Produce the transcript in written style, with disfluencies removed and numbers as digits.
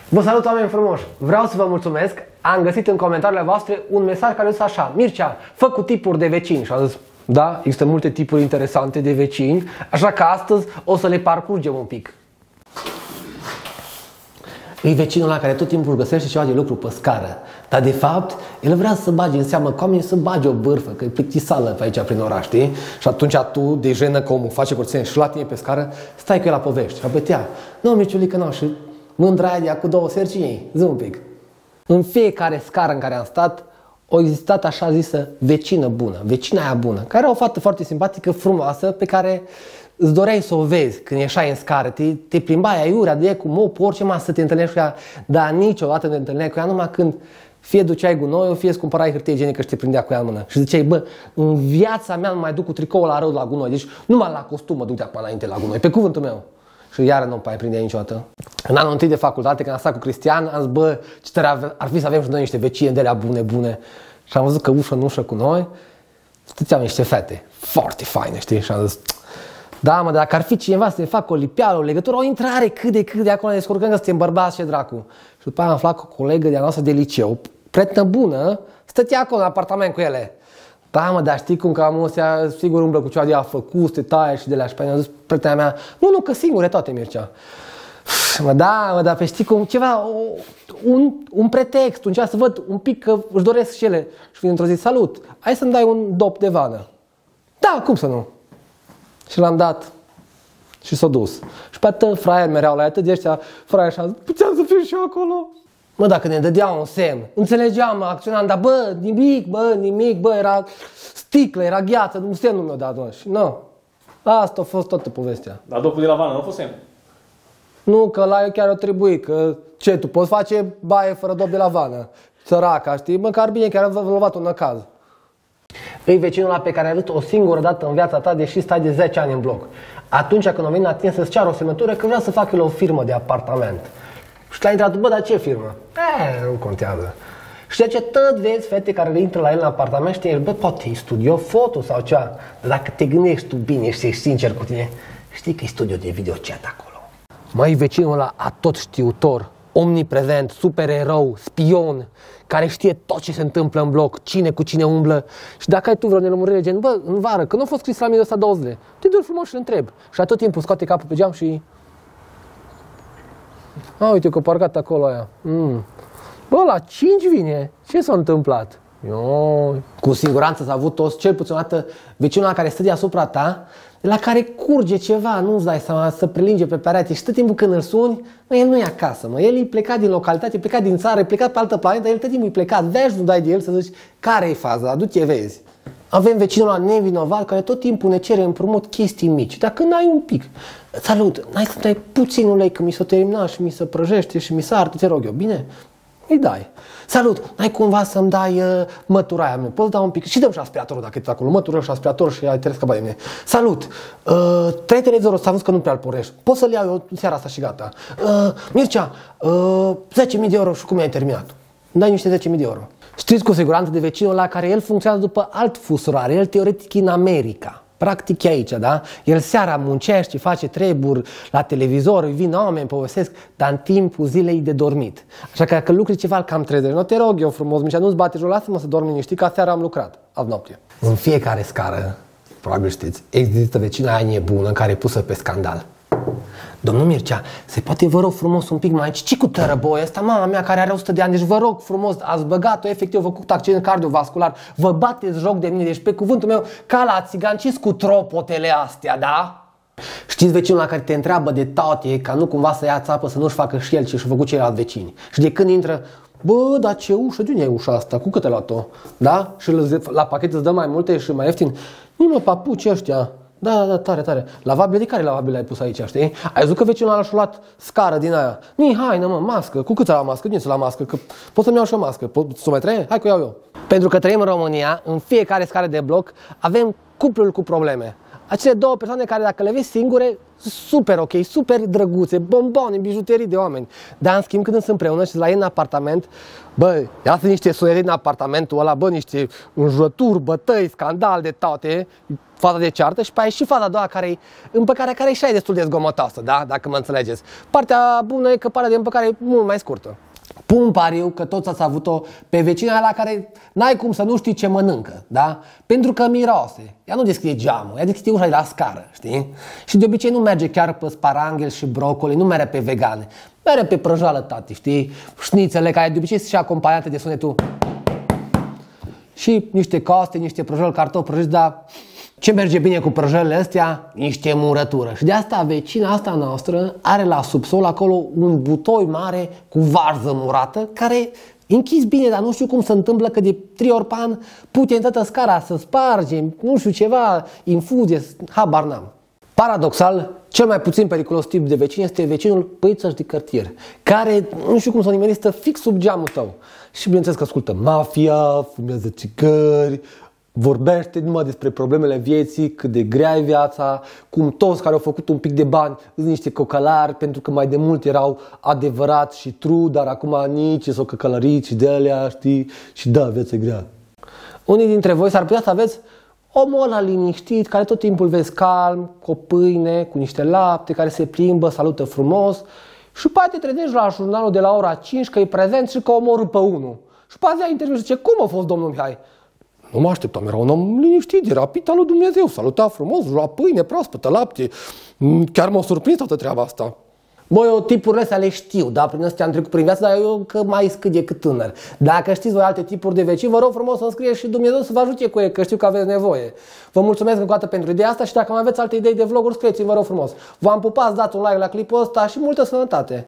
Vă salut, oameni frumoși! Vreau să vă mulțumesc. Am găsit în comentariile voastre un mesaj care a zis așa: Mircea, fă cu tipuri de vecini. Și am zis, da, există multe tipuri interesante de vecini, așa că astăzi o să le parcurgem un pic. E vecinul ăla care tot timpul își găsește ceva de lucru pe scară, dar de fapt el vrea să bage în seamă că oamenii să bage o bârfă, că e plictisală pe aici prin oraș, știi? Și atunci tu, de jenă că omul face curățenie și la tine pe scară, stai cu el la povești. Și apătea, nu, Mirciulică, nu, și mândra aia cu două sercinii, zi un pic. În fiecare scară în care am stat, a existat așa zisă vecină bună, vecina aia bună, care era o fată foarte simpatică, frumoasă, pe care îți doreai să o vezi când ieșai în scară, te plimbai aiurea de ea cu mop, orice masă să te întâlnești cu ea, dar niciodată nu te întâlneai cu ea, numai când fie duceai gunoiul, fie îți cumpărai hârtie igienică și te prindea cu ea în mână. Și ziceai, bă, în viața mea nu mai duc cu tricoul la rău la gunoi, deci numai la costum mă duc de acum înainte la gunoi, pe cuvântul meu. Și iară nu mai prindea niciodată. În anul întâi de facultate, când am stat cu Cristian, am zis, bă, ce tare ar fi să avem și noi niște vecini de alea bune. Și am văzut că ușă în ușă cu noi stăteau niște fete foarte faine, știi? Și am zis, da, mă, dacă ar fi cineva să ne facă o lipeală, o legătură, o intrare cât de acolo, ne descurcăm că suntem bărbați și dracu. Și după aia am aflat că o colegă de-a noastră de liceu, prietenă bună, stătea acolo în apartament cu ele. Da, mă, dar știi cum că am osea, sigur umblă cu ceva de a făcut, te taie și de la și pe aia. Am zis prietena mea, nu, că singure toate, Mircea. Mă, dar pe știi cum, ceva, un pretext, un ceas să văd un pic că își doresc și ele. Și vin într-o zi, salut, hai să-mi dai un dop de vană. Da, cum să nu? Și l-am dat și s-a dus. Și pe atât fraier mereau la atât de ăștia, fraier și-a zis, puteam să fiu și eu acolo. Mă, dacă ne dădea un semn, înțelegeam, acționam, dar bă, nimic, era sticlă, era gheață, un semn nu mi-a dat, mă. Și nu, asta a fost toată povestea. Dar dopul de la vană nu a fost semn? Nu, că la eu chiar o trebuie, că ce, tu poți face baie fără dop de la vană, săraca, știi, măcar bine chiar a luat un năcaz. E vecinul ăla pe care ai văzut o singură dată în viața ta, deși stai de 10 ani în bloc. Atunci când a venit la tine să-ți ceară o semnătură că vrea să facă el o firmă de apartament. Și l-ai intrat, bă, dar ce firmă? Nu contează. Și de ce tot vezi fete care intră la el în apartament și te ești, bă, poate e studio foto sau ceva. Dar dacă te gândești tu bine și ești sincer cu tine, știi că e studio de videochat acolo. Mai vecinul ăla atot știutor, omniprezent, supererou, spion, care știe tot ce se întâmplă în bloc, cine cu cine umblă. Și dacă ai tu vreo nelămurire gen, bă, în vară, că nu a fost scris la mine ăsta 20 de lei, te duci frumos și îl întrebi. Și tot timpul scoate capul pe geam și... A, uite că parcat acolo aia. Bă, la 5 vine. Ce s-a întâmplat? Cu siguranță s-a avut toți, cel puțin o dată, vecinul care stă deasupra ta, de la care curge ceva, nu-ți dai seama, să prelinge pe perete și tot timpul când îl suni, mă, el nu e acasă, mă, el e plecat din localitate, e plecat din țară, e plecat pe altă planetă, el tot timpul e plecat, vezi, nu dai de el să zici, care e faza, du-te, vezi. Avem vecinul ăla nevinovat care tot timpul ne cere împrumut chestii mici, dacă n-ai un pic, salut, n-ai să dai puțin ulei că mi s-a terminat și mi se prăjește și mi se arde, te rog eu, bine? Îi dai. Salut, n-ai cumva să-mi dai mătura aia mea, poți da un pic? Și dăm și aspiratorul dacă e acolo, mătură și aspirator și ai trebuie de mine. Salut, 3 televizorul ăsta, am văzut că nu prea-l porești, poți să-l iau eu seara asta și gata. Mircea, 10.000 de euro și cum ai terminat? Îmi dai niște 10.000 de euro. Știți cu siguranță de vecinul ăla care el funcționează după alt fusurare, el teoretic e în America. Practic e aici, da? El seara muncește, face treburi la televizor, îi vin oameni, povestesc, dar în timpul zilei de dormit. Așa că dacă lucri ceva, îl cam trezești. Nu te rog eu frumos, Mircea, nu-ți bate jocul, lasă-mă să dorm liniștit, că seara am lucrat, azi noapte. În fiecare scară, probabil știți, există vecina aia nebună care e pusă pe scandal. Domnul Mircea, se poate vă rog frumos un pic mai aici? Ce cu tărăboia asta, mama mea care are 100 de ani, deci vă rog frumos, ați băgat-o, efectiv, vă făcut accident cardiovascular, vă bateți joc de mine, deci pe cuvântul meu, ca la țigan, ce-s cu tropotele astea, da? Știți vecinul la care te întreabă de toate, ca nu cumva să ia țapă, să nu-și facă și el ce și-a făcut ceilalți vecini. Și de când intră, bă, dar ce ușă, de unde e ușa asta, cu cât ai luat-o? Da? Și la pachet îți dă mai multe și mai ieftin. Nu mă, papuci ăștia. Da, tare. Lavabile, de care lavabile ai pus aici, știi? Ai văzut că vecinul ăla și-a luat scară din aia. Ni, haină, mă, mască. Cu cât ai la mască? Din să la mască? Că pot să-mi iau și o mască. Pot să mai trăie? Hai că o iau eu. Pentru că trăim în România, în fiecare scară de bloc, avem cupluri cu probleme. Acele două persoane care dacă le vezi singure, super ok, super drăguțe, bomboane, bijuterii de oameni. Dar în schimb când sunt împreună și la ei în apartament, bă, ia sunt niște soieri în apartamentul ăla, bă, niște înjurături, bătăi, scandal de toate, faza de ceartă și pe aia și faza a doua care împăcarea care e și aia destul de zgomotoasă, da? Dacă mă înțelegeți. Partea bună e că partea de împăcare e mult mai scurtă. Pun pariu că toți ați avut-o pe vecina la care n-ai cum să nu știi ce mănâncă, da? Pentru că miroase. Ea nu deschide geamul, ea deschide ușa de la scară, știi? Și de obicei nu merge chiar pe sparanghel și brocoli, nu merge pe vegane. Merge pe prăjală, tati, știi? Șnițele care de obicei sunt și acompaniate de sunetul și niște coste, niște prăjăli, cartofi prăjiți, dar ce merge bine cu prăjălile astea? Niște murătură. Și de asta vecina asta noastră are la subsol acolo un butoi mare cu varză murată care închis bine, dar nu știu cum se întâmplă că de 3 ori pe an putem toată scara să spargem, nu știu ceva, infuzie, habar n-am. Paradoxal, cel mai puțin periculos tip de vecin este vecinul păițăș de cartier, care nu știu cum să nimeni stă fix sub geamul tău. Și bineînțeles că ascultă mafia, fumează țigări, vorbește numai despre problemele vieții, cât de grea e viața, cum toți care au făcut un pic de bani sunt niște cocalari, pentru că mai de mult erau adevărați și true, dar acum nici s-au căcălărit și de alea, știi, și da, viața e grea. Unii dintre voi s-ar putea să aveți omul ăla liniștit, care tot timpul vezi calm, cu o pâine, cu niște lapte, care se plimbă, salută frumos și poate te trezești la jurnalul de la ora 5 că e prezent și că omorâ pe unul. Și poate ia interviu și zice, cum a fost domnul Mihai? Nu mă așteptam, era un om liniștit, era pita lui Dumnezeu, saluta frumos, lua pâine proaspătă, lapte. Chiar m-a surprins toată treaba asta. Băi, eu tipurile astea le știu, da, prin astea am trecut prin viață, dar eu că mai scât decât tânăr. Dacă știți voi alte tipuri de vecini, vă rog frumos să-mi scrieți și Dumnezeu să vă ajute cu ei, că știu că aveți nevoie. Vă mulțumesc încă o dată pentru ideea asta și dacă mai aveți alte idei de vloguri, scrieți-mi, vă rog frumos. V-am pupat, dați un like la clipul ăsta și multă sănătate!